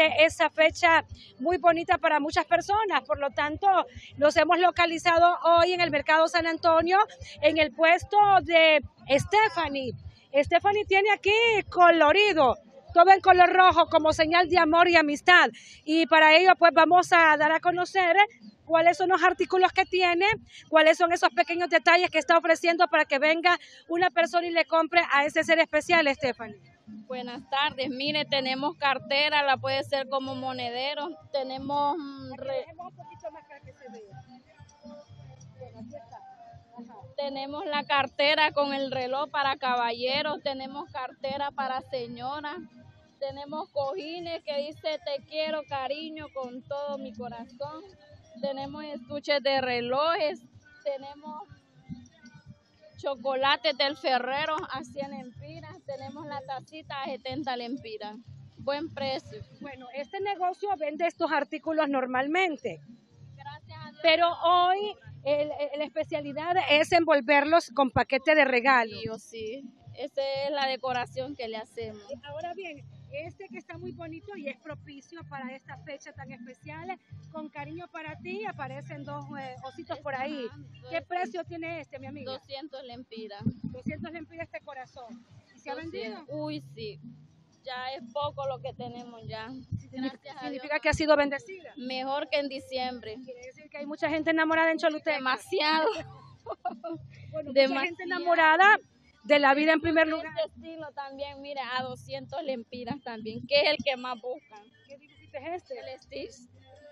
esa fecha muy bonita para muchas personas. Por lo tanto, los hemos localizado hoy en el Mercado San Antonio, en el puesto de Stephanie. Stephanie tiene aquí colorido, todo en color rojo como señal de amor y amistad. Y para ello pues vamos a dar a conocer cuáles son los artículos que tiene, cuáles son esos pequeños detalles que está ofreciendo para que venga una persona y le compre a ese ser especial, Stephanie. Buenas tardes, mire, tenemos cartera, la puede ser como monedero, tenemos... un poquito más para que se vea. Bueno, aquí está. Ajá. Tenemos la cartera con el reloj para caballeros, tenemos cartera para señoras, tenemos cojines que dice te quiero cariño con todo mi corazón, tenemos estuches de relojes, tenemos chocolates del Ferrero a 100 lempiras, tenemos la tacita a 70 lempiras, buen precio. Bueno, este negocio vende estos artículos normalmente, Gracias a Dios. pero hoy la especialidad es envolverlos con paquete de regalo. Sí, esa es la decoración que le hacemos. Ahora bien, este que está muy bonito y es propicio para esta fecha tan especial, con cariño para ti, aparecen dos ositos por ahí. ¿Qué precio tiene este, mi amiga? 200 lempiras. 200 lempiras este corazón. ¿Y se ha vendido? Uy, sí. Ya es poco lo que tenemos ya. Gracias a Dios. ¿Significa que ha sido bendecida? Mejor que en diciembre. Quiere decir que hay mucha gente enamorada en Choluteca. Demasiado. Bueno, Demasiado. mucha gente enamorada de la vida en primer lugar. Este estilo también, mire, a 200 lempiras también, que es el que más buscan. ¿Qué dibujito es este? El Stitch,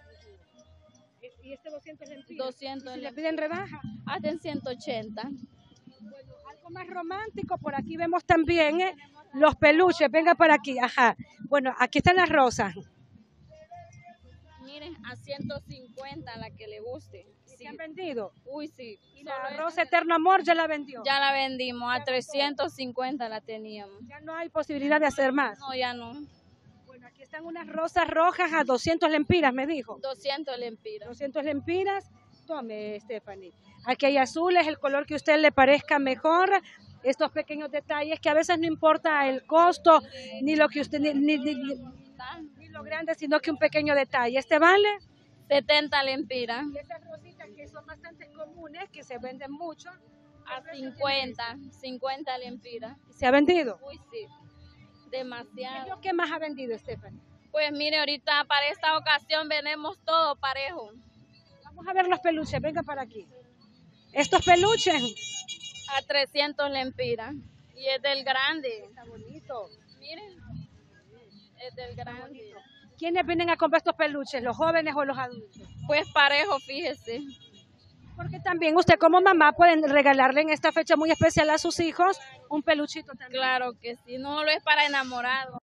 ¿Y este 200 lempiras? 200 ¿Y si le piden rebaja? hasta en 180. Bueno, algo más romántico, por aquí vemos también los peluches, venga para aquí, ajá. Bueno, aquí están las rosas. Miren, a 150 la que le guste. ¿Se han vendido? Uy, sí. Y la rosa Eterno Amor ya la vendió. Ya la vendimos, a 350 la teníamos. Ya no hay posibilidad de hacer más. No, ya no. Bueno, aquí están unas rosas rojas a 200 lempiras, me dijo. 200 lempiras. 200 lempiras. Tome, Stephanie. Aquí hay azules, el color que a usted le parezca mejor. Estos pequeños detalles que a veces no importa el costo, ni lo que usted, ni lo grande, sino que un pequeño detalle. ¿Este vale? 70 lempiras. Y esas rositas que son bastante comunes, que se venden mucho. A 50 lempiras. ¿Se ha vendido? Uy, sí. ¿Qué es Demasiado. lo que más ha vendido, Stephanie? Pues mire, ahorita para esta ocasión vendemos todo parejo. Vamos a ver los peluches, venga para aquí. Estos peluches. A 300 lempiras. Y es del grande. Está bonito. Miren. Es del grande. ¿Quiénes vienen a comprar estos peluches, los jóvenes o los adultos? Pues parejo, fíjese. Porque también usted como mamá pueden regalarle en esta fecha muy especial a sus hijos un peluchito también. Claro que sí, no lo es para enamorados.